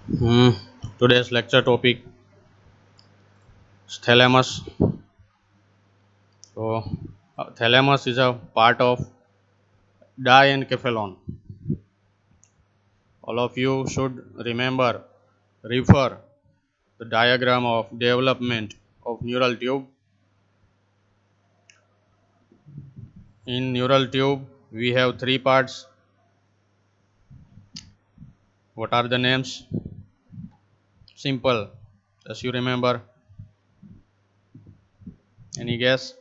Hmm. Today's lecture topic is thalamus. So, thalamus is a part of diencephalon. All of you should refer the diagram of development of neural tube. In neural tube, we have three parts. What are the names? Simple. As you remember, any guess?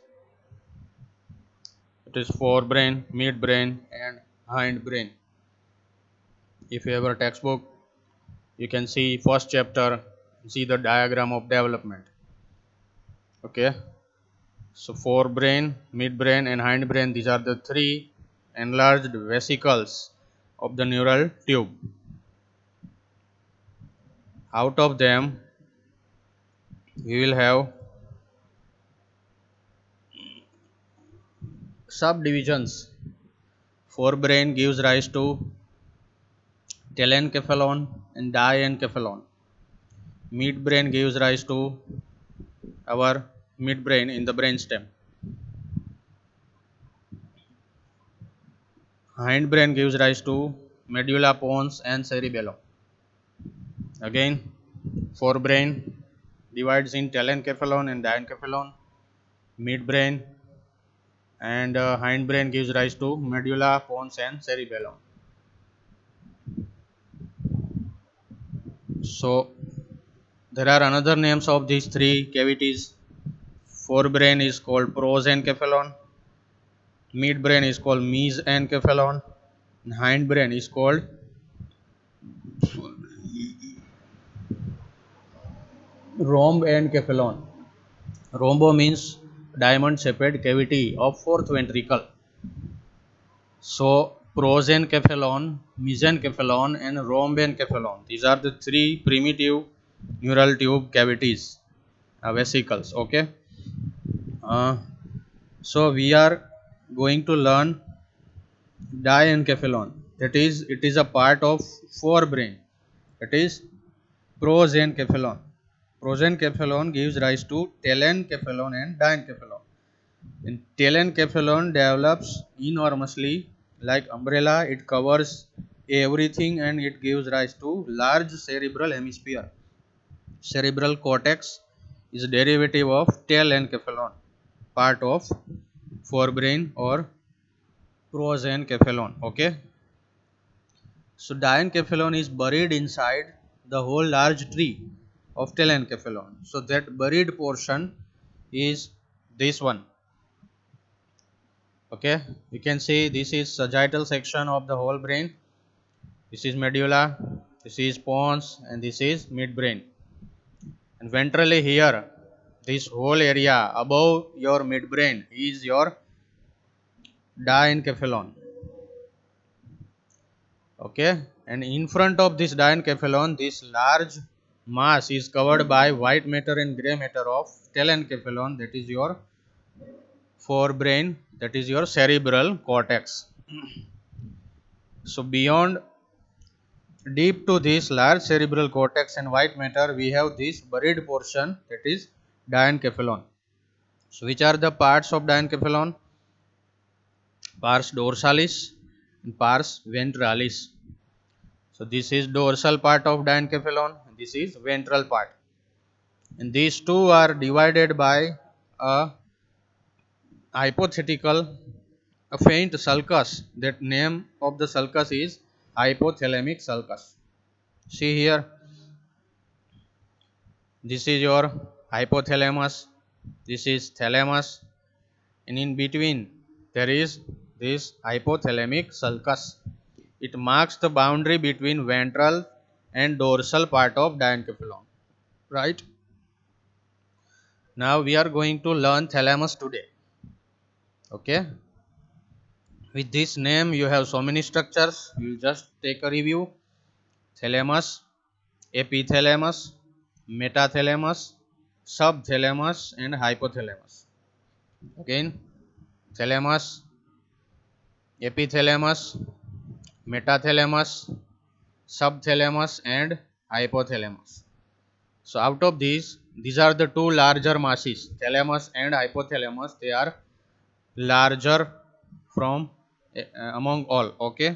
It is forebrain, midbrain, and hindbrain. If you have a textbook, you can see first chapter, see the diagram of development. Okay, so forebrain, midbrain, and hindbrain, these are the three enlarged vesicles of the neural tube. Out of them, we will have subdivisions. Forebrain gives rise to telencephalon and diencephalon. Midbrain gives rise to our midbrain in the brainstem. Hindbrain gives rise to medulla pons and cerebellum. Again, forebrain divides in telencephalon and diencephalon. Midbrain and hindbrain gives rise to medulla pons and cerebellum. So there are another names of these three cavities. Forebrain is called prosencephalon, midbrain is called mesencephalon, and hindbrain is called rhombencephalon. Rhombo means diamond-shaped cavity of fourth ventricle. So prosencephalon, mesencephalon, and rhombencephalon. These are the three primitive neural tube cavities, vesicles. Okay. So we are going to learn diencephalon. That is, it is a part of forebrain. That is prosencephalon. Prosencephalon gives rise to telencephalon and diencephalon. And telencephalon develops enormously like umbrella. It covers everything and it gives rise to large cerebral hemisphere. Cerebral cortex is a derivative of telencephalon, part of forebrain or prosencephalon. Okay. So diencephalon is buried inside the whole large tree of telencephalon. So that buried portion is this one. Okay, you can see this is sagittal section of the whole brain. This is medulla, this is pons, and this is midbrain. And ventrally here, this whole area above your midbrain is your diencephalon. Okay, and in front of this diencephalon, this large mass is covered by white matter and gray matter of telencephalon. That is your forebrain, that is your cerebral cortex. So beyond deep to this large cerebral cortex and white matter, we have this buried portion, that is diencephalon. So which are the parts of diencephalon? Pars dorsalis and pars ventralis. So this is dorsal part of diencephalon, this is ventral part. And these two are divided by a hypothetical, a faint sulcus. That name of the sulcus is hypothalamic sulcus. See here, this is your hypothalamus, this is thalamus, and in between there is this hypothalamic sulcus. It marks the boundary between ventral and dorsal part of diencephalon. Right? Now we are going to learn thalamus today. Okay. With this name you have so many structures. We will just take a review. Thalamus, epithalamus, metathalamus, subthalamus, and hypothalamus. Again, thalamus, epithalamus, metathalamus, subthalamus, and hypothalamus. So out of these are the two larger masses, thalamus and hypothalamus. They are larger from among all. Okay.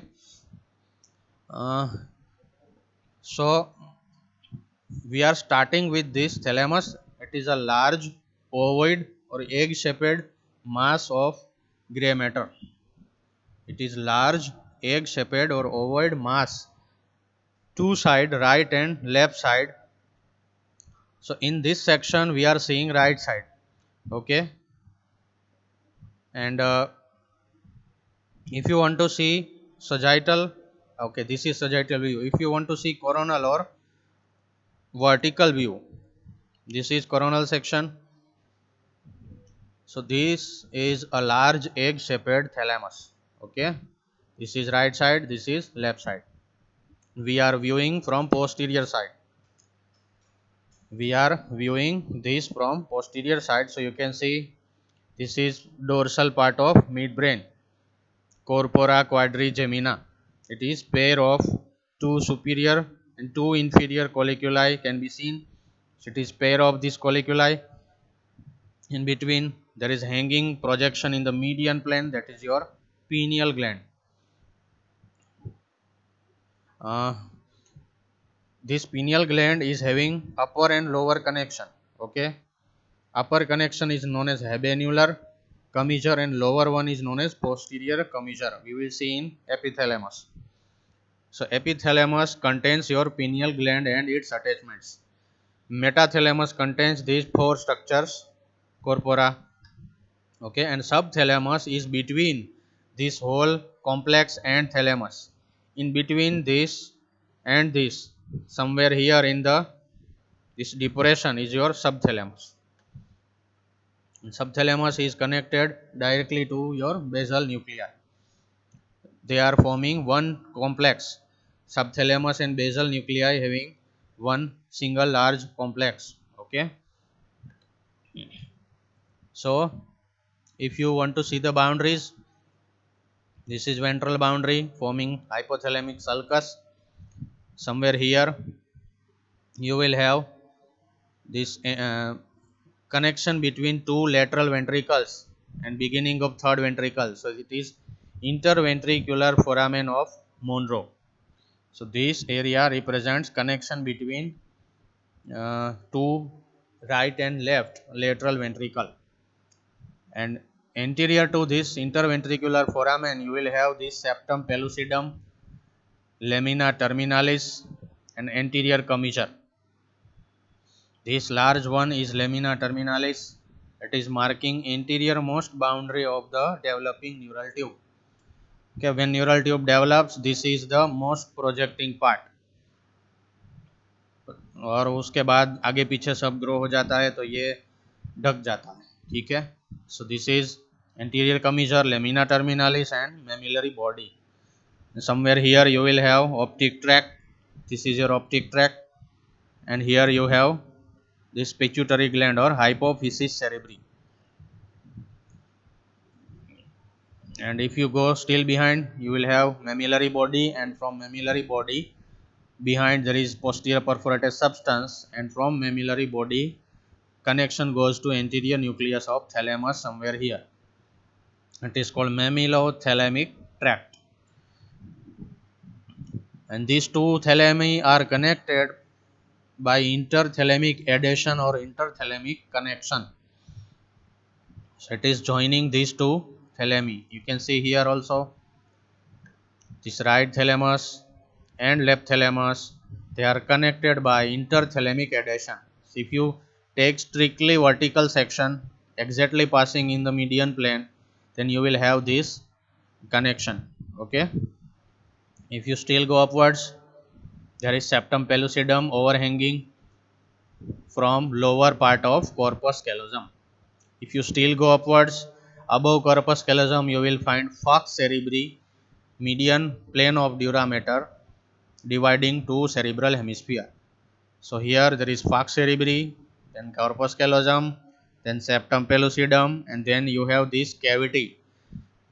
So we are starting with this thalamus. It is a large ovoid or egg shaped mass of gray matter. It is large egg shaped or ovoid mass, two side, right and left side. So in this section we are seeing right side. Okay. And if you want to see sagittal, okay, this is sagittal view. If you want to see coronal or vertical view, this is coronal section. So this is a large egg shaped thalamus. Okay, this is right side, this is left side. We are viewing from posterior side. We are viewing this from posterior side. So you can see this is dorsal part of midbrain, corpora quadrigemina. It is pair of two superior and two inferior colliculi can be seen. So it is pair of these colliculi. In between there is hanging projection in the median plane, that is your pineal gland. This pineal gland is having upper and lower connection. Okay, upper connection is known as habenular commissure and lower one is known as posterior commissure. We will see in epithalamus. So epithalamus contains your pineal gland and its attachments. Metathalamus contains these four structures, corpora. Okay, and subthalamus is between this whole complex and thalamus. In between this and this, somewhere here in the this depression is your subthalamus. Subthalamus is connected directly to your basal nuclei. They are forming one complex. Subthalamus and basal nuclei having one single large complex. Okay. So if you want to see the boundaries, this is ventral boundary forming hypothalamic sulcus. Somewhere here you will have this connection between two lateral ventricles and beginning of third ventricle. So it is interventricular foramen of Monro. So this area represents connection between two right and left lateral ventricle. And anterior to this interventricular foramen you will have this septum pellucidum, lamina terminalis and anterior commissure. This large one is lamina terminalis. It is marking anterior most boundary of the developing neural tube. Okay, when neural tube develops, this is the most projecting part. और उसके बाद आगे पीछे सब grow हो जाता है तो ये ढक जाता है. ठीक है. So this is anterior commissure, lamina terminalis and mammillary body. Somewhere here you will have optic tract. This is your optic tract, and here you have this pituitary gland or hypophysis cerebri. And if you go still behind, you will have mammillary body, and from mammillary body behind there is posterior perforated substance, and from mammillary body connection goes to anterior nucleus of thalamus somewhere here. It is called mammillothalamic tract. And these two thalami are connected by interthalamic adhesion or interthalamic connection. So it is joining these two thalami. You can see here also this right thalamus and left thalamus, they are connected by interthalamic adhesion. So if you take strictly vertical section exactly passing in the median plane, then you will have this connection. Okay. If you still go upwards, there is septum pellucidum overhanging from lower part of corpus callosum. If you still go upwards, above corpus callosum you will find falx cerebri, median plane of dura mater dividing two cerebral hemisphere. So here there is falx cerebri, then corpus callosum, then septum pellucidum, and then you have this cavity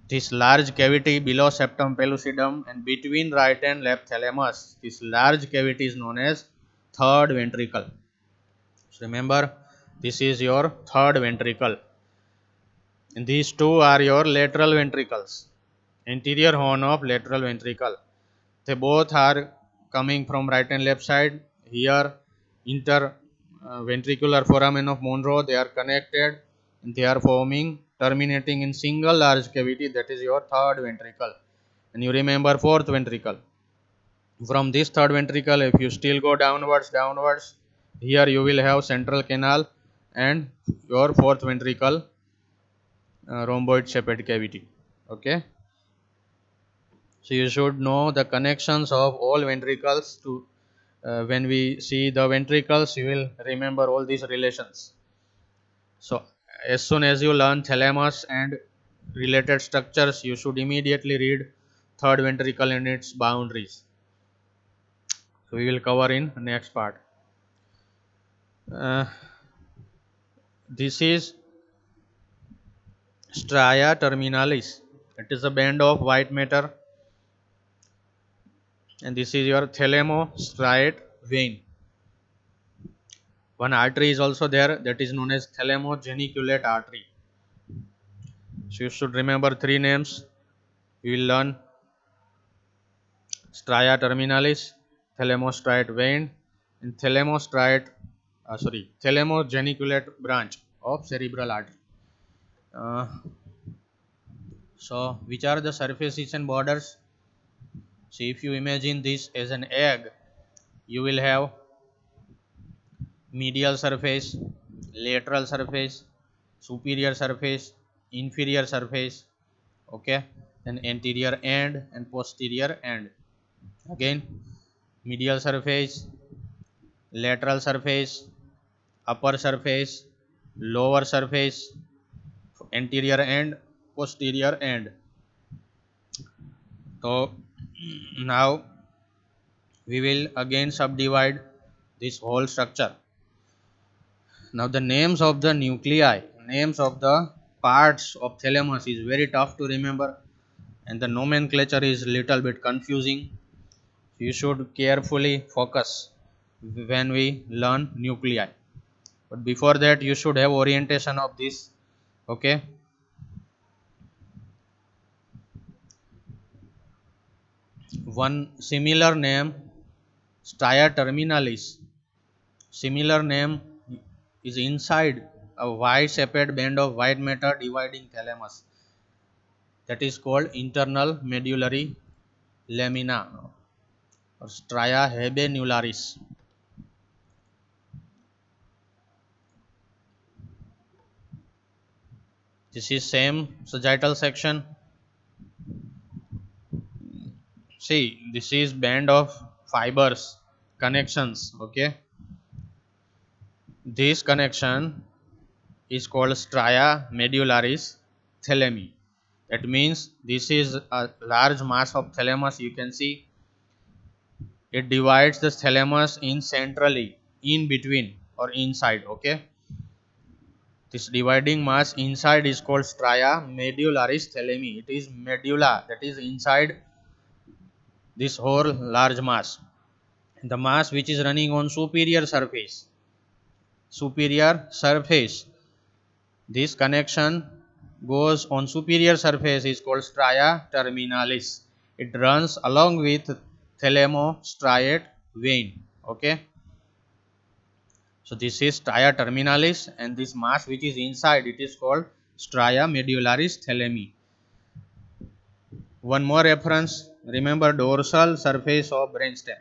This large cavity below septum pellucidum and between right and left thalamus, this large cavity is known as third ventricle. So remember, this is your third ventricle. And these two are your lateral ventricles, anterior horn of lateral ventricle. They both are coming from right and left side. Here, interventricular foramen of Monro, they are connected and they are forming, terminating in single large cavity, that is your third ventricle. And you remember fourth ventricle. From this third ventricle, if you still go downwards, here you will have central canal and your fourth ventricle, rhomboid shaped cavity. Okay. So you should know the connections of all ventricles to when we see the ventricles, you will remember all these relations. So as soon as you learn thalamus and related structures, you should immediately read third ventricle and its boundaries. So we will cover in next part. This is stria terminalis. It is a band of white matter, and this is your thalamostriate vein. One artery is also there, that is known as thalamogeniculate artery. So you should remember three names. We will learn stria terminalis, thalamostriate vein, and thalamogeniculate branch of cerebral artery. So which are the surfaces and borders? So if you imagine this as an egg, you will have medial surface, lateral surface, superior surface, inferior surface, okay, then anterior end and posterior end. Again, medial surface, lateral surface, upper surface, lower surface, anterior end, posterior end. So now we will again subdivide this whole structure. Now the names of the nuclei, names of the parts of thalamus is very tough to remember, and the nomenclature is little bit confusing. You should carefully focus when we learn nuclei. But before that, you should have orientation of this. Okay. One similar name, stria terminalis. Similar name is inside a white shaped band of white matter dividing thalamus. That is called internal medullary lamina or stria habenularis. This is same sagittal section. See, this is band of fibers, connections. Okay, this connection is called stria medullaris thalami. That means this is a large mass of thalamus. You can see it divides the thalamus in centrally, in between or inside. Okay, this dividing mass inside is called stria medullaris thalami. It is medulla, that is inside this whole large mass. The mass which is running on superior surface, this connection goes on superior surface is called stria terminalis. It runs along with thalamostriate vein. Okay, so this is stria terminalis, and this mass which is inside, it is called stria medullaris thalami. One more reference, remember dorsal surface of brainstem.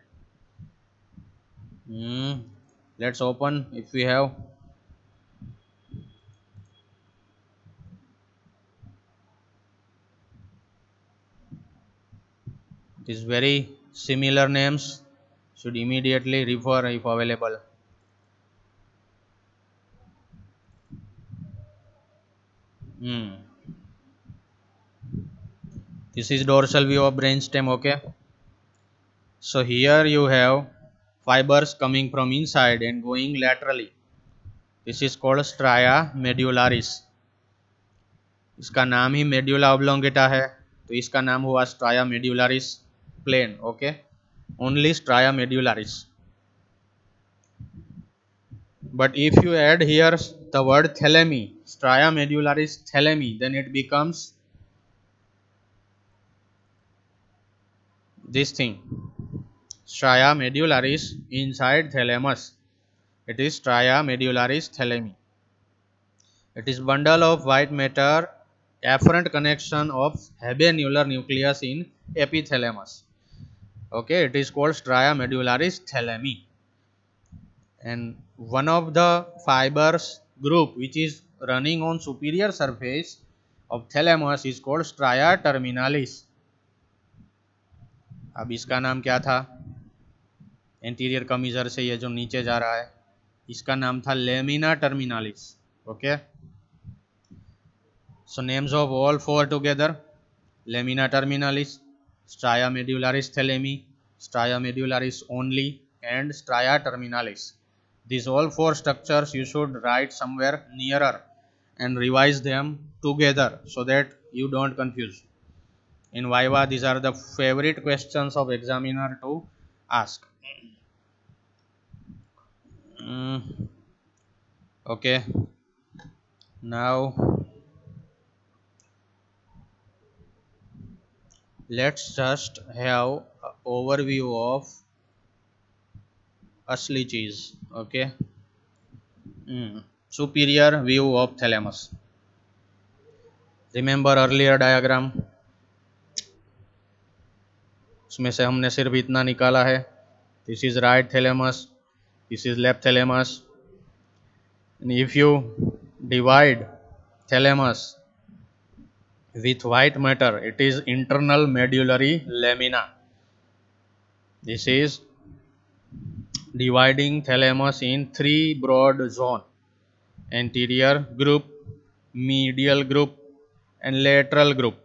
Let's open if we have. These very similar names, should immediately refer if available. This is dorsal view of brainstem. Okay, so here you have fibers coming from inside and going laterally. This is called stria medullaris. इसका नाम ही medulla oblongata है, तो इसका नाम हुआ stria medullaris plain. Okay, only stria medullaris. But if you add here the word thalami, stria medullaris thalami, then it becomes this thing, stria medullaris inside thalamus. It is stria medullaris thalami. It is bundle of white matter afferent connection of habenular nucleus in epithalamus. Okay, it is called stria medullaris thalami. And one of the fibers group which is running on superior surface of thalamus is called stria terminalis. अब इसका नाम क्या था? Anterior कमीजर से ये जो नीचे जा रहा है, इसका नाम था lamina terminalis. Okay, so names of all four together: lamina terminalis, stria medullaris thalami, stria medullaris only, and stria terminalis. These all four structures you should write somewhere nearer and revise them together so that you don't confuse. In Viva, these are the favorite questions of examiner to ask. Okay, now let's just have an overview of असली चीज. Okay, superior view of thalamus. Remember earlier diagram, उसमें से हमने सिर्फ इतना निकाला है. This is right thalamus, this is left thalamus. If you divide thalamus with white matter, it is internal medullary lamina. This is dividing thalamus in three broad zones: anterior group, medial group and lateral group.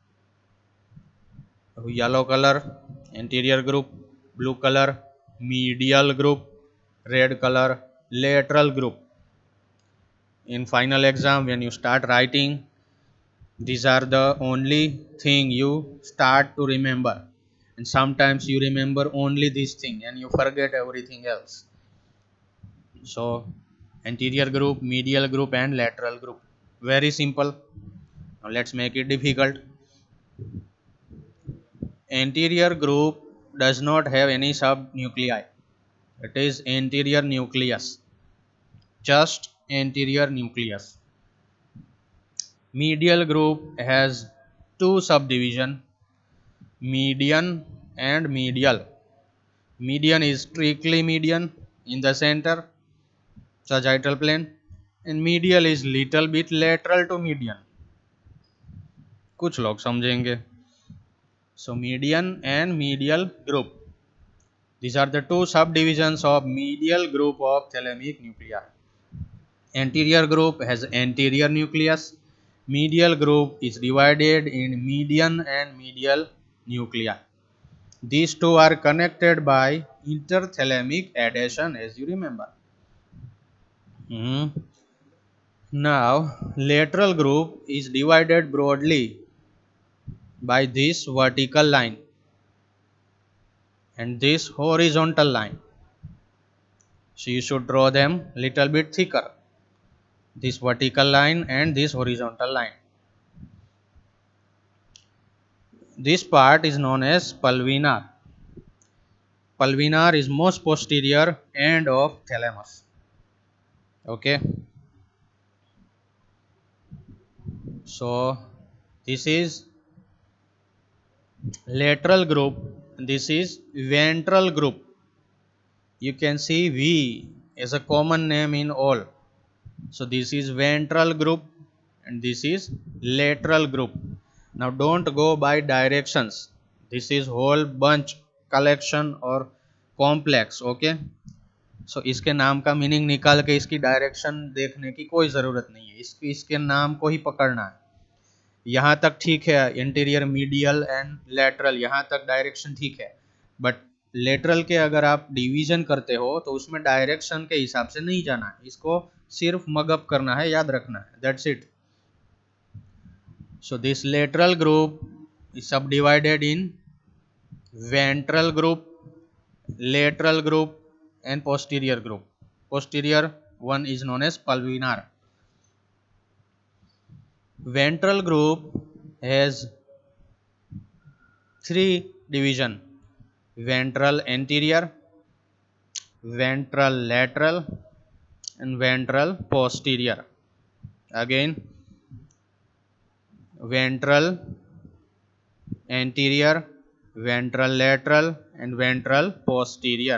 Yellow color anterior group, blue color medial group, red color lateral group. In final exam, when you start writing, these are the only thing you start to remember, and sometimes you remember only this thing and you forget everything else. So anterior group, medial group and lateral group, very simple. Now let's make it difficult. Anterior group does not have any subnuclei. It is anterior nucleus, just anterior nucleus. Medial group has two subdivision, median and medial. Median is strictly median in the center, sagittal plane, and medial is little bit lateral to median. कुछ लोग समझेंगे. So median and medial group, these are the two subdivisions of medial group of thalamic nuclei. Anterior group has anterior nucleus. Medial group is divided in median and medial nuclei. These two are connected by interthalamic adhesion, as you remember. Now lateral group is divided broadly by this vertical line and this horizontal line. So you should draw them little bit thicker, this vertical line and this horizontal line. This part is known as pulvinar. Pulvinar is most posterior end of thalamus. Okay, so this is lateral group, this is ventral group. You can see V is a common name in all. So this is ventral group and this is lateral group. Now don't go by directions. This is whole bunch, collection or complex. Okay, so इसके नाम का meaning निकाल के इसकी direction देखने की कोई ज़रूरत नहीं है. इसके नाम को ही पकड़ना है. यहाँ तक ठीक है, इंटीरियर, मीडियल एंड लेटरल, यहाँ तक डायरेक्शन ठीक है. बट लेटरल के अगर आप डिवीजन करते हो तो उसमें डायरेक्शन के हिसाब से नहीं जाना है. इसको सिर्फ मगअप करना है, याद रखना है. That's it. So this lateral group is subdivided in ventral group, lateral group and posterior group. Posterior one is known as pulvinar. Ventral group has three division: ventral anterior, ventral lateral and ventral posterior. Again, ventral anterior, ventral lateral and ventral posterior.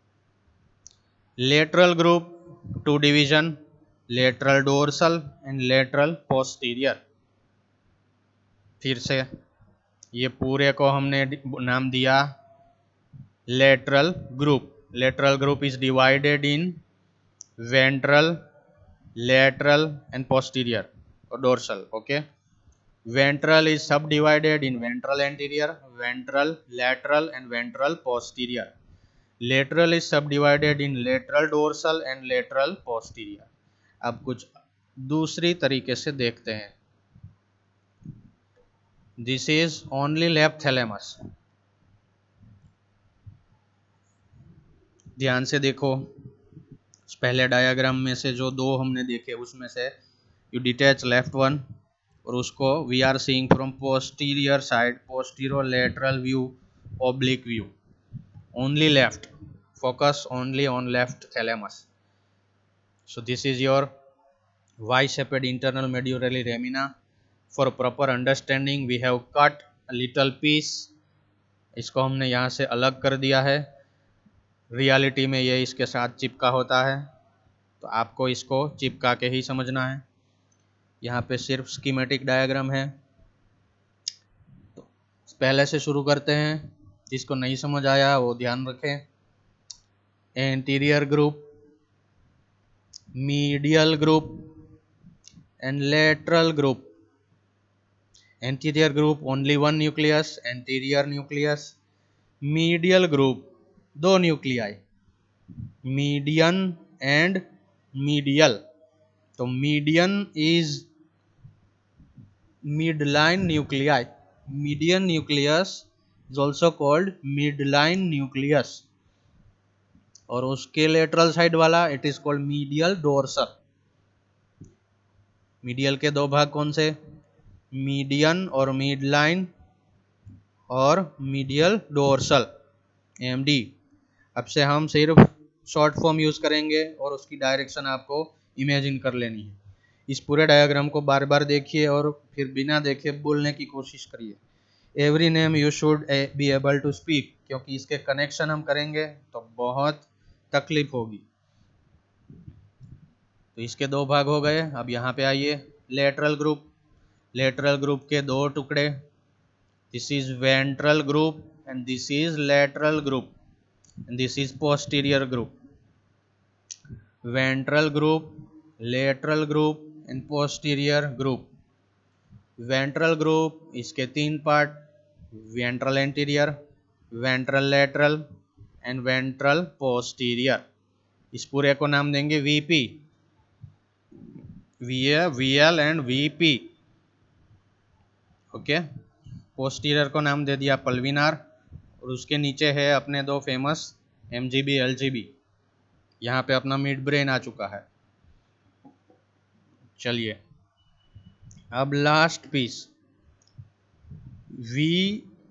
Lateral group two division: lateral dorsal and lateral posterior. फिर से ये पूरे को हमने नाम दिया lateral group. Lateral group is divided in ventral, lateral and posterior or dorsal. Okay, ventral is subdivided in ventral anterior, ventral lateral and ventral posterior. Lateral is subdivided in lateral dorsal and lateral posterior. अब कुछ दूसरी तरीके से देखते हैं. This is only left thalamus. ध्यान से देखो, पहले डायग्राम में से जो दो हमने देखे उसमें से यू डिटैच लेफ्ट वन और उसको we are seeing from posterior side, posterior lateral view, oblique view. Only left. Focus only on left thalamus. So this is your Y-shaped internal medullary lamina. For proper understanding we have cut a little piece. इसको हमने यहाँ से अलग कर दिया है. Reality में ये इसके साथ चिपका होता है, तो आपको इसको चिपका के ही समझना है. यहाँ पे सिर्फ स्कीमेटिक डायग्राम है. तो पहले से शुरू करते हैं. जिसको नहीं समझ आया वो ध्यान रखें. Anterior group, medial group and lateral group. Anterior group only one nucleus, anterior nucleus. Medial group दो न्यूक्लियाई, मीडियन एंड मीडियल. तो median is midline nuclei. Median nucleus is also called midline nucleus. और उसके lateral side वाला it is called medial dorsal. Medial के दो भाग कौन से? मीडियन और मिडलाइन और मीडियल डोर्सल, एमडी. अब से हम सिर्फ शॉर्ट फॉर्म यूज करेंगे और उसकी डायरेक्शन आपको इमेजिन कर लेनी है. इस पूरे डायग्राम को बार बार देखिए और फिर बिना देखे बोलने की कोशिश करिए. Every name you should be able to speak, क्योंकि इसके कनेक्शन हम करेंगे तो बहुत तकलीफ होगी. तो इसके दो भाग हो गए. अब यहाँ पे आइए, लेटरल ग्रुप. लेटरल ग्रुप के दो टुकड़े, this is ventral group and this is lateral group and this is posterior group. Ventral group, lateral group and posterior group. Ventral group इसके तीन part, ventral anterior, ventral lateral and ventral posterior. इस पूरे को नाम देंगे VP, VL and VP. Okay. Posterior को नाम दे दिया पल्विनार और उसके नीचे है अपने दो फेमस MGB, LGB. यहाँ पे अपना मिड ब्रेन आ चुका है. चलिए अब last piece, V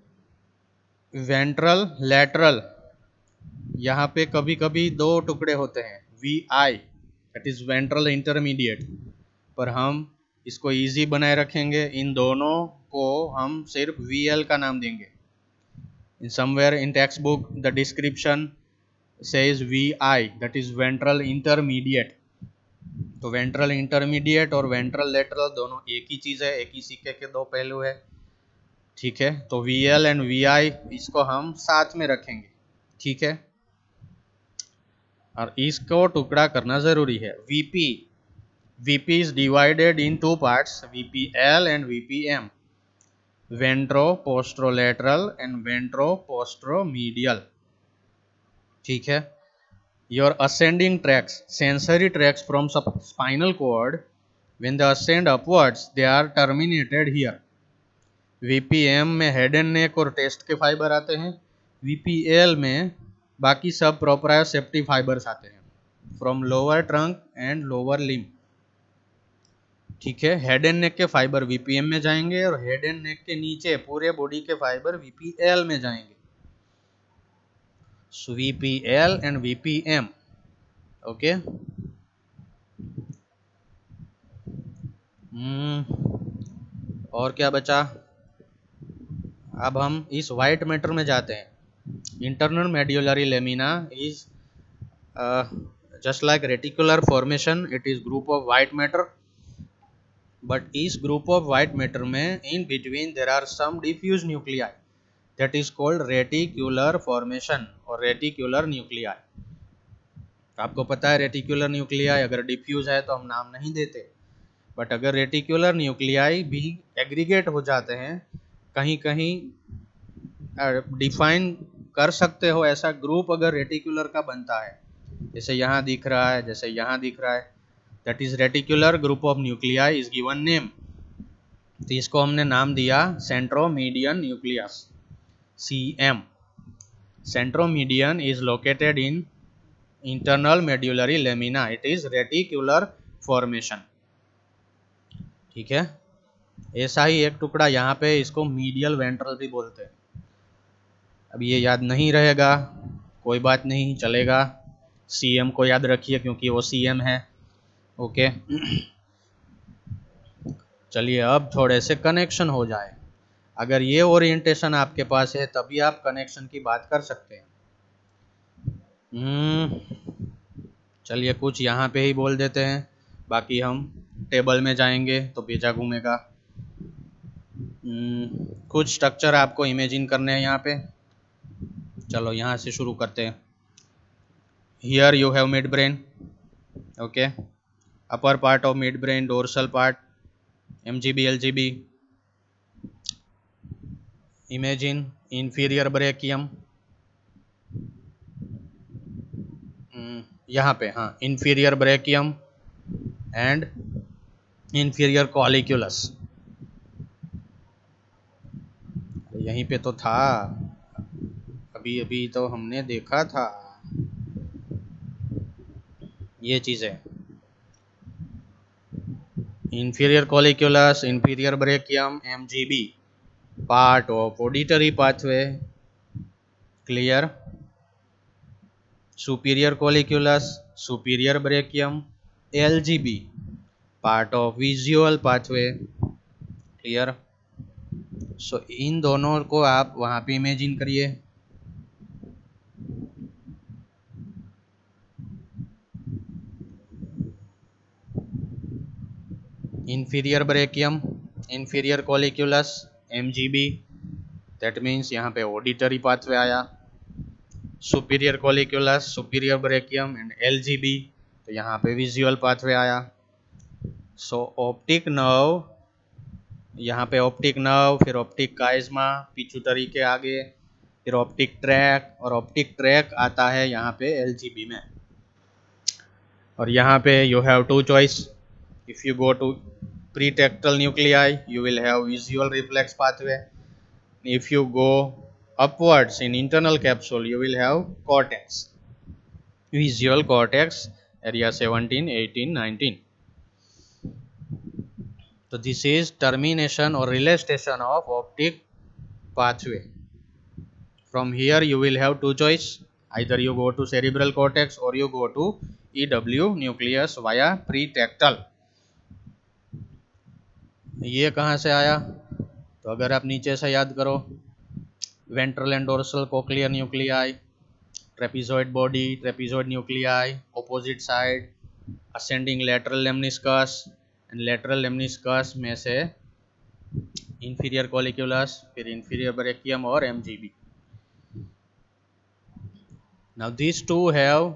ventral lateral. यहाँ पे कभी कभी दो टुकड़े होते हैं, VI that is ventral intermediate, पर हम इसको इजी बनाए रखेंगे. इन दोनों को हम सिर्फ VL का नाम देंगे. In somewhere in textbook the description says VI, that is ventral intermediate. तो वेंट्रल इंटरमीडिएट और वेंट्रल लेटरल दोनों एक ही चीज़ है, एक ही सिक्के के दो पहलू है. ठीक है. तो VL एंड VI इसको हम साथ में रखेंगे. ठीक है. और इसको टुकड़ा करना जरूरी है. VP is divided in two parts, VPL and VPM. Ventroposterolateral and ventroposteromedial. ठीक है. Your ascending tracts, sensory tracts from spinal cord When they ascend upwards, they are terminated here. VPM में हेड एंड नेक और taste के fibre आते हैं. VPL में बाकी सब प्रोप्रायोसेप्टिव फाइबर्स आते हैं from lower trunk and lower limb. ठीक है, हेड एंड नेक के फाइबर VPM में जाएंगे और हेड एंड नेक के नीचे पूरे बॉडी के फाइबर VPL में जाएंगे. So VPL and VPM. Okay. और क्या बचा? अब हम इस व्हाइट मैटर में जाते हैं. Internal medullary lamina is just like reticular formation, it is group of white matter, but इस group of white matter में in between there are some diffuse nuclei, that is called reticular formation और reticular nuclei. आपको पता है reticular nuclei अगर diffuse है तो हम नाम नहीं देते, बट अगर रेटिकुलर न्यूक्लियाई भी एग्रीगेट हो जाते हैं कहीं कहीं डिफाइन कर सकते हो ऐसा ग्रुप अगर रेटिकुलर का बनता है, जैसे यहाँ दिख रहा है, जैसे यहाँ दिख रहा है, that is reticular group of nuclei is given name. तो इसको हमने नाम दिया centromedian nucleus, CM. Centromedian is located in internal medullary lamina, it is reticular formation. ठीक है, ऐसा ही एक टुकड़ा यहाँ पे, इसको मीडियल वेंट्रल भी बोलते हैं. अब ये याद नहीं रहेगा, कोई बात नहीं, चलेगा. CM को याद रखिए क्योंकि वो CM है. ओके, चलिए अब थोड़े से कनेक्शन हो जाए. अगर ये ओरिएंटेशन आपके पास है तभी आप कनेक्शन की बात कर सकते हैं. चलिए कुछ यहाँ पे ही बोल देते हैं, बाकी हम टेबल में जाएंगे तो पेजा घूमेगा. कुछ स्ट्रक्चर आपको इमेजिन करने हैं यहाँ पे. चलो यहाँ से शुरू करते हैं. Here you have mid brain. Okay, upper part of mid brain, dorsal part, MGB, LGB. Imagine inferior brachium, यहाँ पे, हाँ, inferior brachium and inferior colliculus. यहीं पे तो था, अभी अभी तो हमने देखा था ये चीजें. Inferior colliculus, inferior brachium, MGB, part of auditory pathway, clear. Superior colliculus, superior brachium, LGB, part of visual pathway, clear. So इन दोनों को आप वहाँ पे इमेजिन करिए. Inferior brachium, inferior colliculus, MGB, that means यहाँ पे ऑडिटरी पाथवे आया. Superior colliculus, superior brachium and LGB, तो यहाँ पे विजुअल पाथवे आया. सो ऑप्टिक नर्व, यहाँ पे ऑप्टिक नर्व, फिर ऑप्टिक काइज्मा पिट्यूटरी के आगे, फिर ऑप्टिक ट्रैक, और ऑप्टिक ट्रैक आता है यहाँ पे LGB में. और यहाँ पे you have two choice. If you go to pretectal nuclei you will have visual reflex pathway. If you go upwards in internal capsule you will have cortex, visual cortex, area 17, 18, 19. So this is termination or relay station of optic pathway. From here you will have two choice, either you go to cerebral cortex or you go to EW nucleus via pretectal. ये कहाँ से आया? तो अगर आप नीचे से याद करो, ventral and dorsal cochlear nuclei, trapezoid body, trapezoid nuclei, opposite side, ascending lateral lemniscus and lateral lemniscus में से इंफीरियर कॉलिक्यूलस, फिर इंफीरियर ब्रेकियम और MGB. Now this two have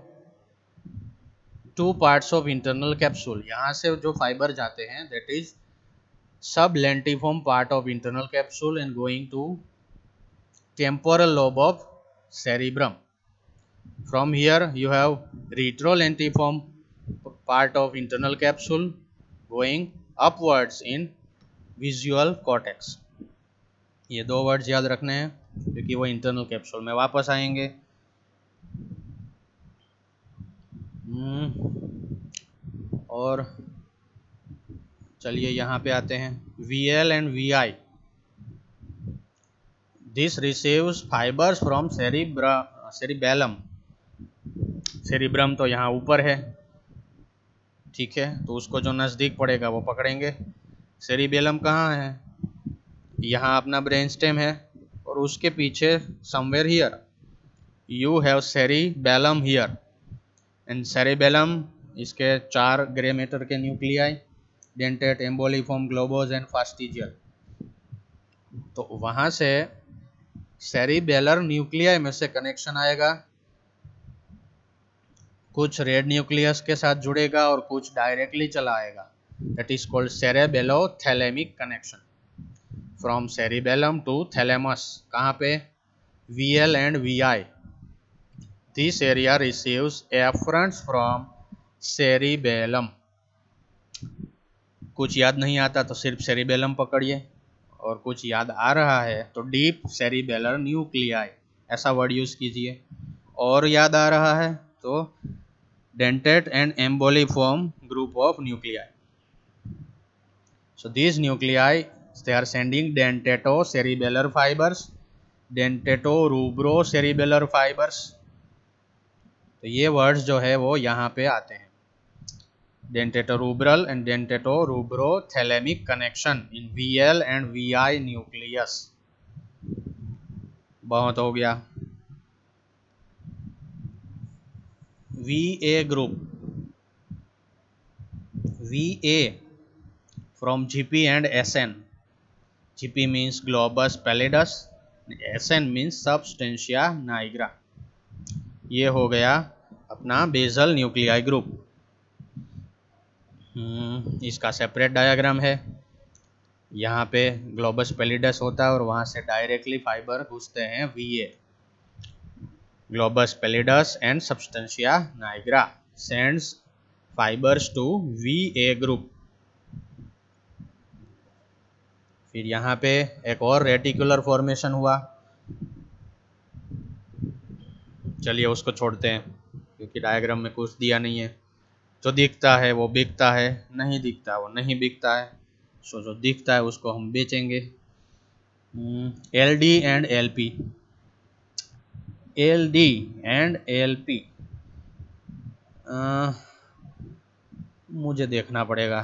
two parts of internal capsule. यहाँ से जो fiber जाते हैं that is sublentiform part of internal capsule and going to temporal lobe of cerebrum. From here you have retrolentiform part of internal capsule going upwards in visual cortex. ये दो words याद रखने हैं क्योंकि वो इंटरनल कैप्सूल में वापस आएंगे। और चलिए यहाँ पे आते हैं, VL and VI। This receives fibers from cerebellum. Cerebrum तो यहाँ ऊपर है, ठीक है, तो उसको जो नज़दीक पड़ेगा वो पकड़ेंगे। सेरिबेलम कहाँ है? यहाँ अपना ब्रेन स्टेम है, और उसके पीछे somewhere here you have cerebellum here, and cerebellum इसके 4 ग्रे मैटर के न्यूक्लियाई, dentate, emboliform, globose and fastigial. तो वहाँ से सेरिबेलर न्यूक्लियाई में से कनेक्शन आएगा, कुछ रेड न्यूक्लियस के साथ जुड़ेगा और कुछ डायरेक्टली चला आएगा। That is called cerebellothalamic connection from cerebellum to thalamus. कहाँ पे? VL and VI। This area receives afferents from cerebellum. कुछ याद नहीं आता तो सिर्फ सेरिबेलम पकड़िए, और कुछ याद आ रहा है तो डीप सेरिबेलर न्यूक्लियाई ऐसा वर्ड यूज कीजिए, और याद आ रहा है तो dentate and emboliform group of nuclei. So these nuclei, they are sending dentato-cerebellar fibers, dentato-rubrocerebellar fibers. तो ये वर्ड्स जो है वो यहाँ पे आते हैं, dentatorubral and dentatorubro-thalamic connection in VL and VI nucleus। बहुत हो गया। VA group, VA from GP and SN। GP means globus pallidus, SN means substantia nigra। ये हो गया अपना बेसल न्यूक्लियाई ग्रुप। इसका सेपरेट डायग्राम है। यहाँ पे ग्लोबस पैलिडस होता है और वहाँ से डायरेक्टली फाइबर घुसते हैं VA। Globus pallidus and substantia nigra sends fibers to VA group। फिर यहाँ पे एक और रेटिकुलर फॉर्मेशन हुआ, चलिए उसको छोड़ते हैं क्योंकि डायग्राम में कुछ दिया नहीं है। जो दिखता है वो बिकता है, नहीं दिखता वो नहीं बिकता है। सो जो दिखता है उसको हम बेचेंगे। LD and LP, LD and LP मुझे देखना पड़ेगा।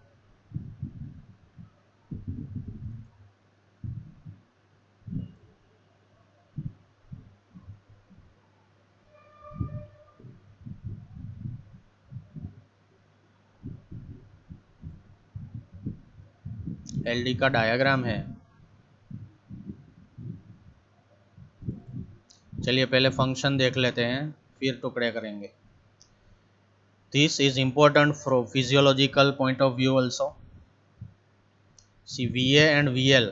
LD का डायग्राम है। चलिए पहले फंक्शन देख लेते हैं, फिर टुकड़े करेंगे। This is important from physiological point of view also। See VA and VL,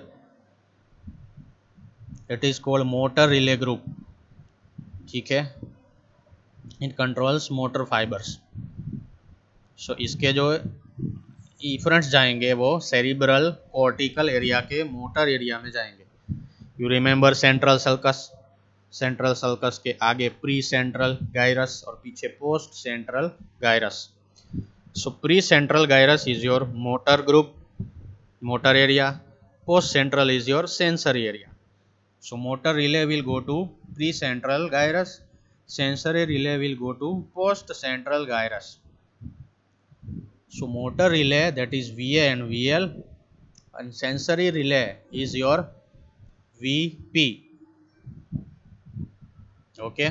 it is called motor relay group, ठीक है। It controls motor fibers। So इसके जो इफरेंट्स जाएंगे वो सेरिब्रल कॉर्टिकल एरिया के मोटर एरिया में जाएंगे। You remember central sulcus, central sulcus के आगे प्री सेंट्रल गायरस और पीछे post central gyrus. So pre central gyrus is your motor group, motor area. Post central is your sensory area. So motor relay will go to pre central gyrus, sensory relay will go to post central gyrus। So motor relay, that is VA and VL, and sensory relay is your VP। Okay,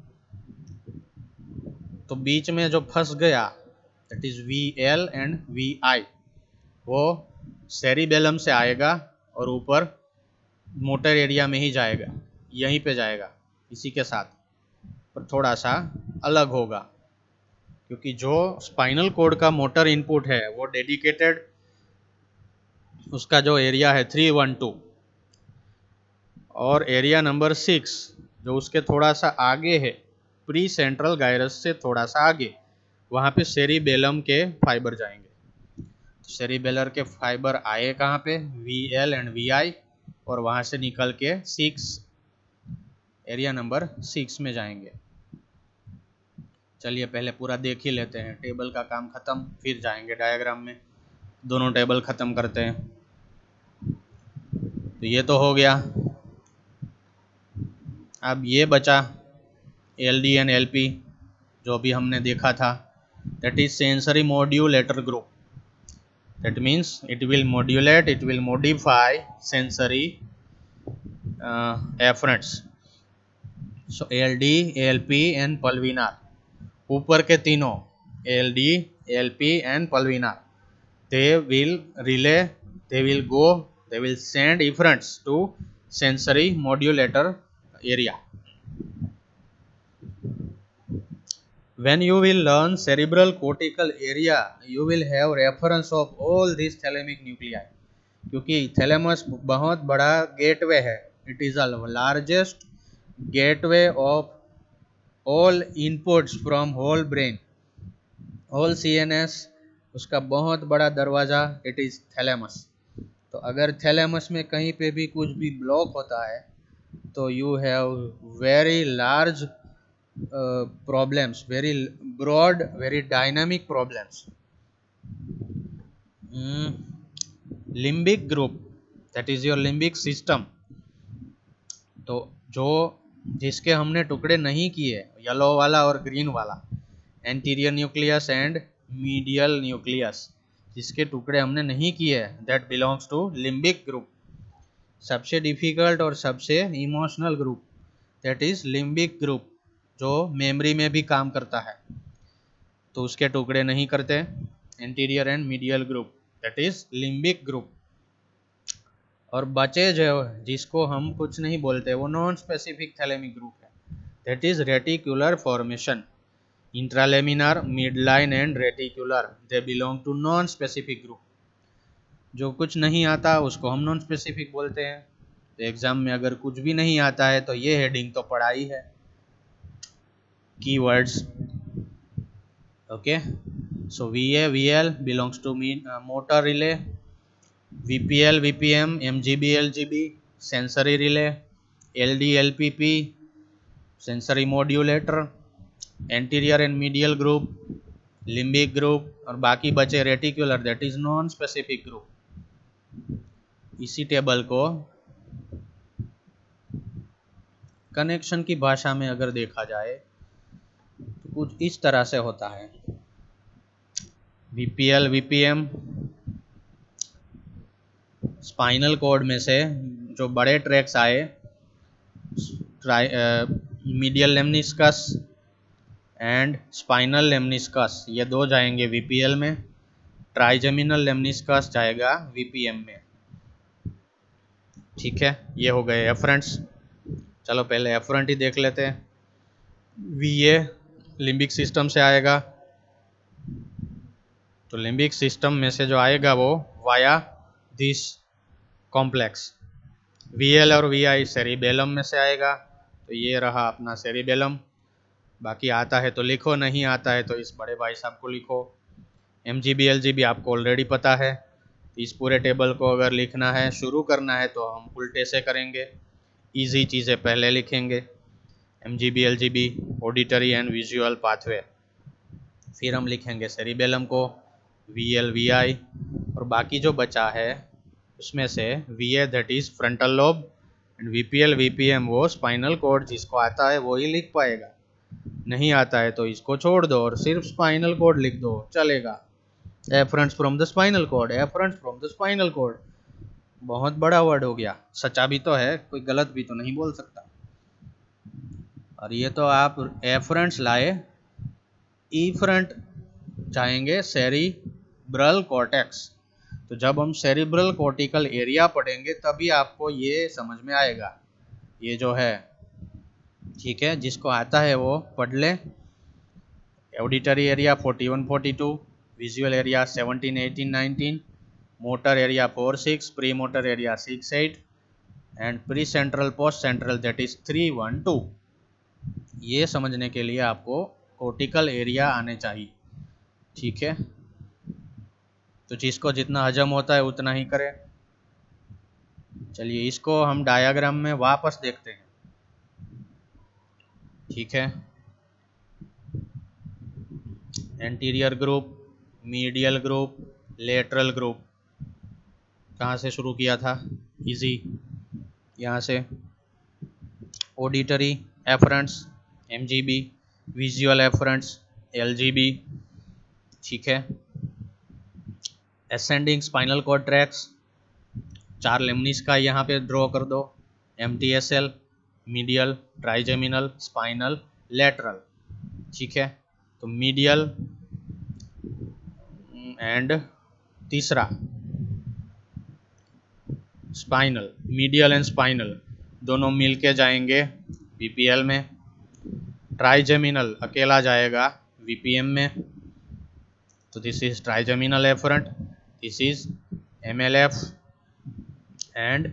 तो बीच में जो फंस गया that is VL and VI, वो cerebellum से आएगा और ऊपर मोटर एरिया में ही जाएगा, यहीं पे जाएगा इसी के साथ, पर थोड़ा सा अलग होगा क्योंकि जो स्पाइनल कोड का मोटर इनपुट है वो डेडिकेटेड, उसका जो एरिया है 312, और एरिया नंबर 6 जो उसके थोड़ा सा आगे है, प्री सेंट्रल गायरस से थोड़ा सा आगे, वहाँ पे सेरिबेलम के फाइबर जाएंगे। सेरिबेलर के फाइबर आए कहाँ पे, VL एंड VI, और वहाँ से निकल के 6 एरिया नंबर 6 में जाएंगे। चलिए पहले पूरा देख ही लेते हैं, टेबल का काम ख़त्म, फिर जाएंगे डायग्राम में। दोनों टेबल ख़त्म करते हैं। तो ये तो हो गया। अब ये बचा LD एंड LP, जो भी हमने देखा था, that is sensory modulator group. That means it will modulate, it will modify sensory afferents. So ALD, ALP and pulvinar, ऊपर के तीनों ALD, ALP and pulvinar, they will relay, they will go, they will send efferents to sensory modulator area. When you will learn cerebral cortical area, you will have reference of all these thalamic nuclei, क्योंकि thalamus बहुत बड़ा gateway है। It is the largest gateway of all inputs from whole brain, whole CNS, उसका बहुत बड़ा दरवाज़ा it is thalamus. तो अगर थैलेमस में कहीं पे भी कुछ भी ब्लॉक होता है तो you have very large problems, very broad, very dynamic problems. Limbic group, that is your limbic system. तो जो जिसके हमने टुकड़े नहीं किए, येलो वाला और ग्रीन वाला, anterior nucleus and medial nucleus, जिसके टुकड़े हमने नहीं किए, that belongs to limbic group. सबसे डिफिकल्ट और सबसे emotional group, that is limbic group, जो मेमोरी में भी काम करता है, तो उसके टुकड़े नहीं करते। Anterior and medial group, that is limbic group. और बचे जो जिसको हम कुछ नहीं बोलते, वो नॉन स्पेसिफिक थैलेमिक ग्रुप है, that is reticular formation. Intralaminar, midline and reticular, they belong to non specific group. जो कुछ नहीं आता उसको हम नॉन स्पेसिफिक बोलते हैं। तो एग्जाम में अगर कुछ भी नहीं आता है तो ये हेडिंग तो पढ़ा ही है, keywords. Okay, so VA, VL belongs to motor relay, VPL, VPM, MGB, LGB sensory relay, LD, LPP sensory modulator, anterior and medial group, limbic group, और बाकी बचे reticular, that is non specific group। इसी table को connection की भाषा में अगर देखा जाए तो कुछ इस तरह से होता है। VPL, VPM स्पाइनल कॉर्ड में से जो बड़े ट्रैक्स आए, medial lemniscus and spinal lemniscus, ये दो जाएंगे VPL में, ट्राइजेमिनल लेमनिस्कस जाएगा VPM में। ठीक है, ये हो गए एफरेंट्स। चलो पहले एफरेंट ही देख लेते हैं। VA लिम्बिक सिस्टम से आएगा, तो लिम्बिक सिस्टम में से जो आएगा वो वाया दिस कॉम्प्लेक्स। VL और VI सेरिबेलम में से आएगा, तो ये रहा अपना सेरिबेलम। बाकी आता है तो लिखो, नहीं आता है तो इस बड़े भाई साहब को लिखो। MGB, LGB आपको ऑलरेडी पता है। इस पूरे टेबल को अगर लिखना है, शुरू करना है, तो हम उल्टे से करेंगे, इजी चीज़ें पहले लिखेंगे। MGB, LGB auditory and visual pathway, फिर हम लिखेंगे सेरिबेलम को, VL, VI, और बाकी जो बचा है उसमें से VA that is frontal lobe and VPL, VPM वो स्पाइनल कॉर्ड, जिसको आता है वो ही लिख पाएगा, नहीं आता है तो इसको छोड़ दो और सिर्फ स्पाइनल कॉर्ड लिख दो, चलेगा। Efferents from the spinal cord, efferents from the spinal cord, बहुत बड़ा वर्ड हो गया, सच्चा भी तो है, कोई गलत भी तो नहीं बोल सकता। और ये तो आप एफरेंट्स लाए, ईफरेंट जाएंगे सेरिब्रल कॉर्टेक्स। तो जब हम सेरिब्रल कॉर्टिकल एरिया पढ़ेंगे तभी आपको ये समझ में आएगा, ये जो है। ठीक है, जिसको आता है वो पढ़ ले। Auditory area 41, 42, visual area 17, 18, 19, motor area 4, 6, pre motor area 6, 8 and pre central post central that is 3, 1, 2। ये समझने के लिए आपको कॉर्टिकल एरिया आने चाहिए। ठीक है, तो जिसको जितना हजम होता है उतना ही करें। चलिए इसको हम डायग्राम में वापस देखते हैं। ठीक है, anterior group, medial group, lateral group. कहाँ से शुरू किया था? इजी, यहाँ से। Auditory efferents MGB, visual efferents LGB। ठीक है, ascending spinal cord tracts, 4 lemnisci का यहाँ पे ड्रॉ कर दो। MTSL, medial, trigeminal, spinal, lateral. ठीक है, तो मीडियल एंड तीसरा स्पाइनल, मीडियल एंड स्पाइनल दोनों मिलके जाएंगे VPL में। ट्राइजेमिनल अकेला जाएगा VPM में। तो this is trigeminal afferent, this is MLF and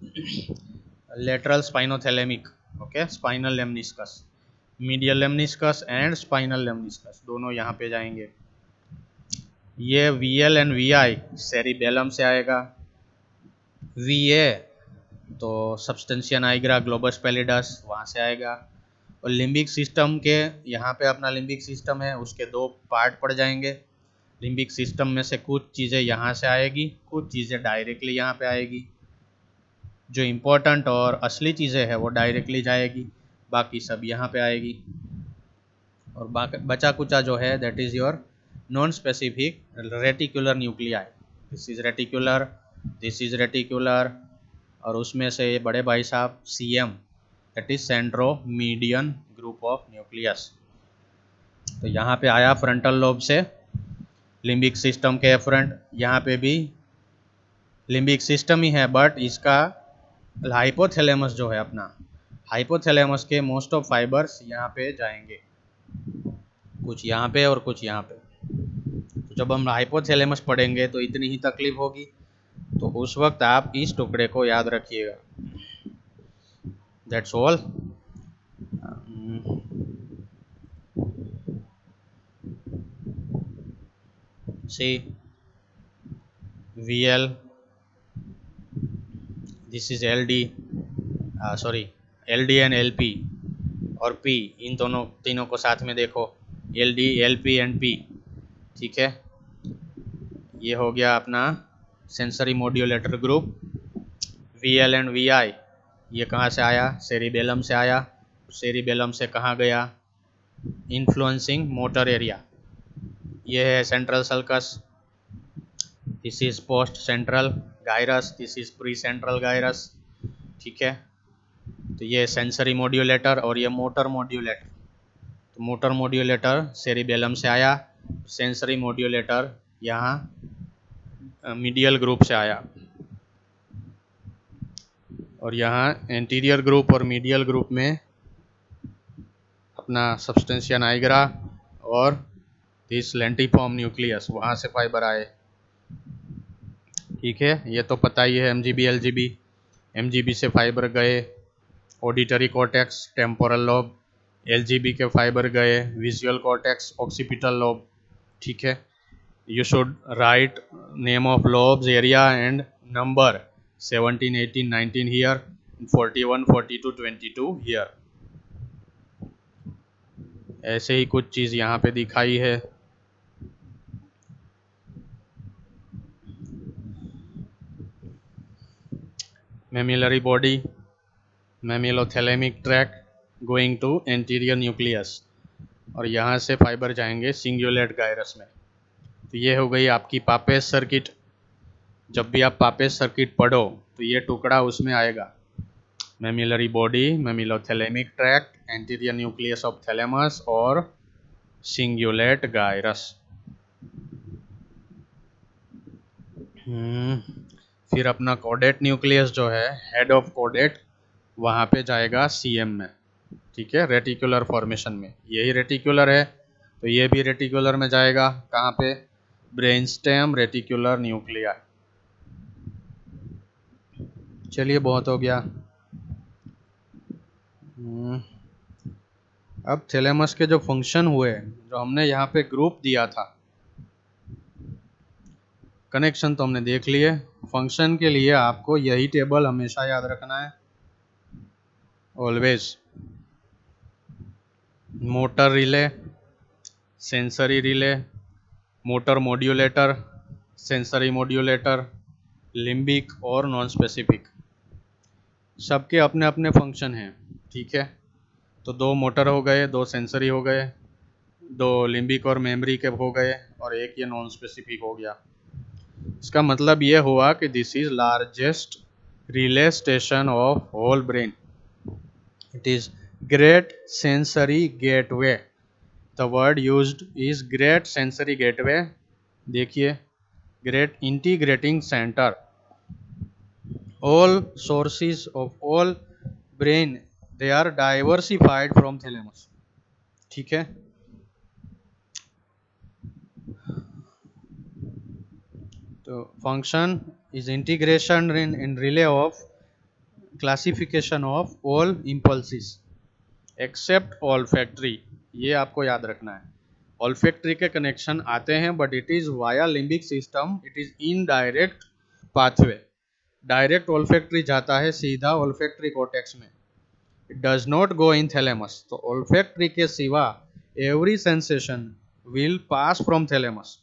lateral spinothalamic. Okay, spinal lemniscus, medial lemniscus and spinal lemniscus दोनों यहाँ पे जाएंगे। ये VL एंड VI सेरिबेलम से आएगा। VA तो सब्सटेंशिया नाइग्रा, ग्लोबस पैलिडस वहाँ से आएगा। और लिम्बिक सिस्टम के यहाँ पे अपना लिम्बिक सिस्टम है, उसके 2 पार्ट पड़ जाएंगे। लिम्बिक सिस्टम में से कुछ चीज़ें यहाँ से आएगी, कुछ चीज़ें डायरेक्टली यहाँ पे आएगी। जो इम्पोर्टेंट और असली चीज़ें हैं वो डायरेक्टली जाएगी, बाकी सब यहाँ पे आएगी। और बचा कुचा जो है that is your non specific reticular nuclei. This is reticular, this is reticular, और उसमें से ये बड़े भाई साहब CM that is centromedian group of nucleus. तो यहाँ पे आया फ्रंटल लोब से लिम्बिक सिस्टम के एफरेंट। यहाँ पे भी लिम्बिक सिस्टम ही है, बट इसका हाइपोथैलेमस जो है अपना, हाइपोथैलेमस के मोस्ट ऑफ फाइबर्स यहाँ पे जाएंगे, कुछ यहाँ पे और कुछ यहाँ पे। तो जब हम हाइपोथैलेमस पढ़ेंगे तो इतनी ही तकलीफ होगी, तो उस वक्त आप इस टुकड़े को याद रखिएगा। That's all. See VL, this is LD, sorry LD and LP, और P, इन दोनों तीनों को साथ में देखो, LD, LP एंड P। ठीक है, ये हो गया अपना sensory modulator group. VL and VI ये कहाँ से आया? सेरिबेलम से आया। सेरिबेलम से कहाँ गया? Influencing motor area. ये है central sulcus, this is post central gyrus, this is pre central gyrus. ठीक है, तो ये सेंसरी मॉड्यूलेटर और ये मोटर मॉड्यूलेटर। तो मोटर मॉड्यूलेटर सेरिबेलम से आया, सेंसरी मॉड्यूलेटर यहाँ मीडियल ग्रुप से आया, और यहाँ एंटीरियर ग्रुप और मीडियल ग्रुप में अपना सब्सटेंशिया नाइग्रा और दिस लेंटिफॉर्म न्यूक्लियस वहाँ से फाइबर आए। ठीक है, ये तो पता ही है। MGB LGB, MGB से फाइबर गए auditory cortex, temporal lobe. LGB के फाइबर गए विजुअल कॉर्टेक्स, ऑक्सीपिटल लोब। ठीक है, you should write name of lobes, area and number 17, 18, 19 here, 41, 42, 22 here। ऐसे ही कुछ चीज़ यहाँ पे दिखाई है। Mammillary body, mammillothalamic tract going to anterior nucleus, और यहाँ से फाइबर जाएंगे सिंगुलेट गायरस में। तो ये हो गई आपकी पापेज सर्किट। जब भी आप पापेज सर्किट पढ़ो तो ये टुकड़ा उसमें आएगा। Mammillary body, mammillothalamic tract, anterior nucleus of thalamus और सिंगुलेट गायरस। फिर अपना कोडेट न्यूक्लियस जो है, हेड ऑफ कोडेट, वहाँ पे जाएगा CM में। ठीक है, रेटिकुलर फॉर्मेशन में। यही रेटिकुलर है तो ये भी रेटिकुलर में जाएगा। कहाँ पे? Brain stem reticular nuclei. चलिए बहुत हो गया। अब थैलेमस के जो फंक्शन हुए, जो हमने यहाँ पे ग्रुप दिया था, कनेक्शन तो हमने देख लिए। फंक्शन के लिए आपको यही टेबल हमेशा याद रखना है, always. Motor relay, sensory relay, motor modulator, sensory modulator, limbic और नॉन स्पेसिफिक, सबके अपने अपने फंक्शन हैं। ठीक है, तो 2 मोटर हो गए, 2 सेंसरी हो गए, 2 लिम्बिक और मेमोरी के हो गए, और एक ये नॉन स्पेसिफिक हो गया। इसका मतलब ये हुआ कि this is largest relay station of whole brain. It is great sensory gateway. The word used is great sensory gateway. देखिए, great integrating centre, all sources of all brain they are diversified from thalamus। ठीक है, तो function is integration in relay of classification of all impulses except olfactory। ये आपको याद रखना है। olfactory के कनेक्शन आते हैं but it is via limbic system, it is indirect pathway. Direct olfactory जाता है सीधा olfactory कॉर्टेक्स में, it does not go in thalamus. तो olfactory के सिवा every sensation will pass from thalamus.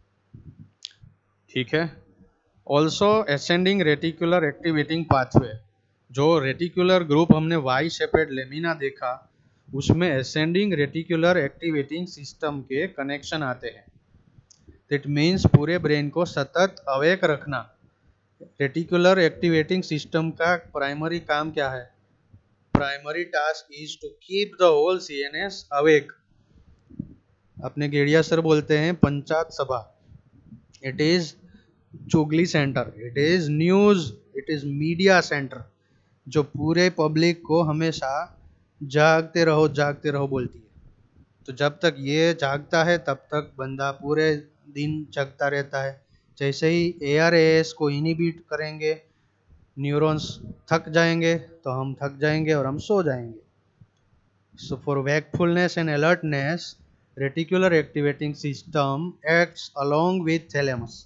ठीक है, also ascending reticular activating pathway. जो रेटिकुलर ग्रुप हमने वाई शेपेड लेमिना देखा, उसमें असेंडिंग रेटिकुलर एक्टिवेटिंग सिस्टम के कनेक्शन आते हैं। दैट मीन्स पूरे ब्रेन को सतत अवेक रखना। रेटिकुलर एक्टिवेटिंग सिस्टम का प्राइमरी काम क्या है? Primary task is to keep the whole CNS awake. अपने गेड़िया सर बोलते हैं पंचायत सभा। इट इज चुगली centre, it is news, it is media centre, जो पूरे पब्लिक को हमेशा जागते रहो बोलती है। तो जब तक ये जागता है तब तक बंदा पूरे दिन जगता रहता है। जैसे ही ARAS को इनिबिट करेंगे, न्यूरॉन्स थक जाएंगे, तो हम थक जाएंगे और हम सो जाएंगे। So for wakefulness and alertness, reticular activating system acts along with thalamus.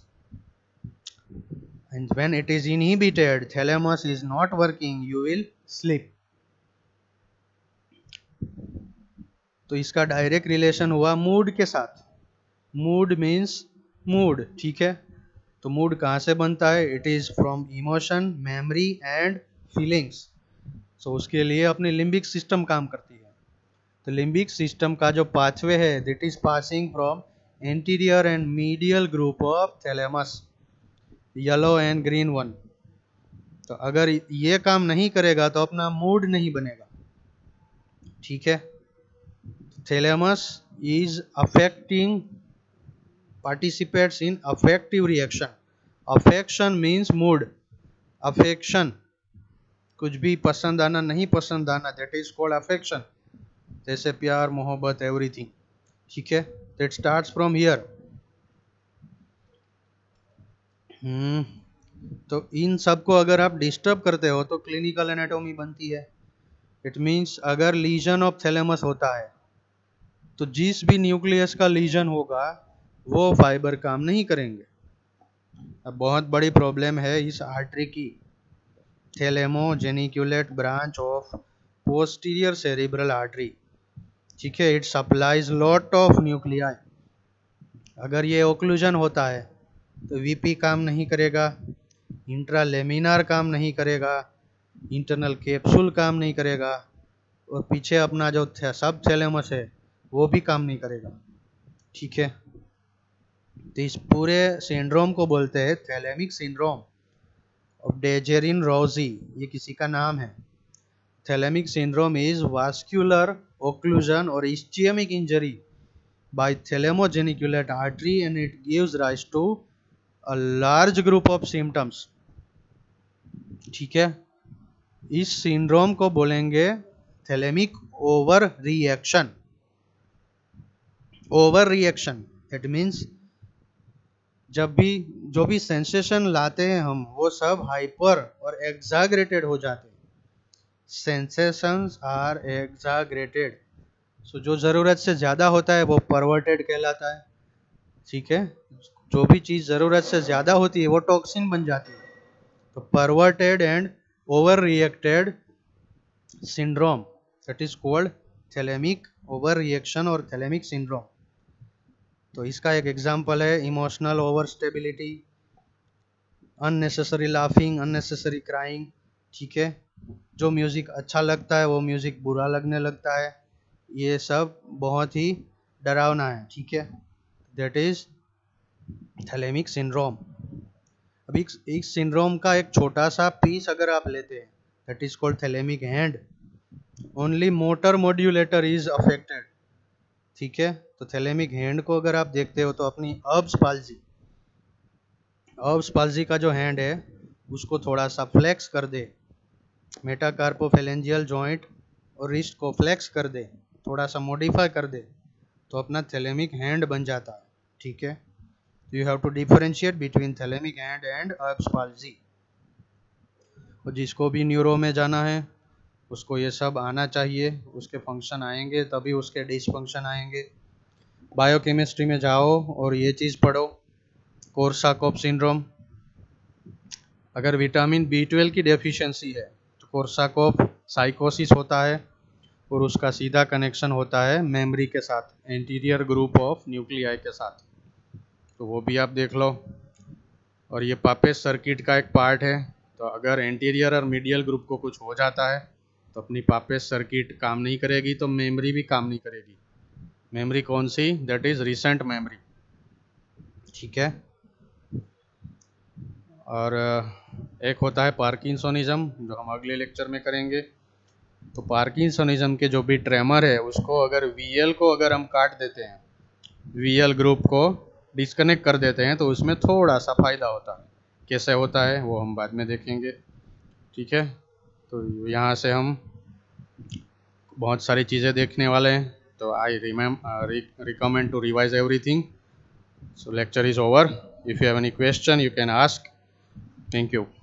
And when it is inhibited, thalamus is not working, you will sleep. तो इसका डायरेक्ट रिलेशन हुआ मूड के साथ। Mood means mood. ठीक है, तो मूड कहाँ से बनता है? It is from emotion, memory and feelings. So उसके लिए अपनी लिम्बिक सिस्टम काम करती है। तो लिम्बिक सिस्टम का जो पाथवे है, that is passing from anterior and medial group of thalamus, yellow and green one. तो अगर ये काम नहीं करेगा तो अपना मूड नहीं बनेगा। ठीक है, thalamus is affecting, participates in affective reaction. Affection means mood. Affection, कुछ भी पसंद आना, नहीं पसंद आना, that is called affection। जैसे प्यार, मोहब्बत, everything। ठीक है, that starts from here। तो इन सब को अगर आप डिस्टर्ब करते हो तो क्लिनिकल एनाटॉमी बनती है। इट मीन्स अगर लीजन ऑफ थैलेमस होता है तो जिस भी न्यूक्लियस का लीजन होगा वो फाइबर काम नहीं करेंगे। अब बहुत बड़ी प्रॉब्लम है इस आर्टरी की, thalamogeniculate branch of posterior cerebral artery. ठीक है, it supplies lot of nuclei. अगर ये ओक्लूजन होता है तो वीपी काम नहीं करेगा, इंट्रालेमिनार काम नहीं करेगा, इंटरनल कैप्सूल काम नहीं करेगा, और पीछे अपना जो सब थैलेमस है वो भी काम नहीं करेगा। ठीक है, तो इस पूरे सिंड्रोम को बोलते हैं थैलेमिक सिंड्रोम ऑफ डेजेरिन-रोजी। ये किसी का नाम है। Thalamic syndrome is vascular occlusion और ischaemic injury by thalamogeniculated artery and it gives rise to a large group of symptoms। ठीक है, इस सिंड्रोम को बोलेंगे thalamic over reaction. Over reaction it means जब भी जो भी सेंसेशन लाते हैं हम, वो सब हाइपर और एग्जाग्रेटेड हो जाते हैं। Sensations are एग्जाग्रेटेड। सो जो ज़रूरत से ज़्यादा होता है वो परवर्टेड कहलाता है। ठीक है, जो भी चीज़ ज़रूरत से ज़्यादा होती है वो टॉक्सिन बन जाती है। तो perverted and over reacted syndrome that is called thalamic over reaction और थैलेमिक सिंड्रोम। तो इसका एक एग्जांपल है emotional over stability, unnecessary laughing, unnecessary crying. ठीक है, जो म्यूजिक अच्छा लगता है वो म्यूजिक बुरा लगने लगता है, ये सब बहुत ही डरावना है। ठीक है, दैट इज थैलेमिक सिंड्रोम। अब इस सिंड्रोम का एक छोटा सा पीस अगर आप लेते हैं that is called thalamic hand, only motor modulator is affected. ठीक है, तो थैलेमिक हैंड को अगर आप देखते हो तो अपनी अब्स पाल्जी का जो हैंड है उसको थोड़ा सा फ्लेक्स कर दे, मेटाकार्पोफेलेंजियल जॉइंट और रिस्ट को फ्लेक्स कर दे, थोड़ा सा मॉडिफाई कर दे, तो अपना थैलेमिक हैंड बन जाता है। ठीक है, you have to differentiate between thalamic hand and Erb's palsy. और जिसको भी न्यूरो में जाना है उसको ये सब आना चाहिए, उसके फंक्शन आएंगे तभी उसके डिसफंक्शन आएंगे। बायोकेमिस्ट्री में जाओ और ये चीज़ पढ़ो, कोर्साकॉफ सिंड्रोम। अगर विटामिन B12 की डेफिशिएंसी है तो कोर्साकॉफ साइकोसिस होता है और उसका सीधा कनेक्शन होता है मेमोरी के साथ, एंटीरियर ग्रुप ऑफ न्यूक्लियाई के साथ, तो वो भी आप देख लो। और ये पापेज सर्किट का एक पार्ट है, तो अगर एंटीरियर और मीडियल ग्रुप को कुछ हो जाता है तो अपनी पापेज सर्किट काम नहीं करेगी, तो मेमोरी भी काम नहीं करेगी। मेमोरी कौन सी? That is recent memory. ठीक है, और एक होता है पार्किंसोनिज्म जो हम अगले लेक्चर में करेंगे। तो पार्किंसोनिज्म के जो भी ट्रेमर है उसको अगर VL को अगर हम काट देते हैं, VL ग्रुप को डिस्कनेक्ट कर देते हैं तो उसमें थोड़ा सा फायदा होता है। कैसे होता है वो हम बाद में देखेंगे। ठीक है, तो यहाँ से हम बहुत सारी चीज़ें देखने वाले हैं, तो I recommend to revise everything. So lecture is over. If you have any question, you can ask. Thank you.